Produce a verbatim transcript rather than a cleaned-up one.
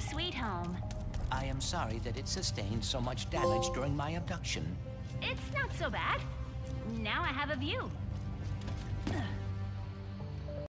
sweet home. I am sorry that it sustained so much damage during my abduction. It's not so bad. Now I have a view. Ugh.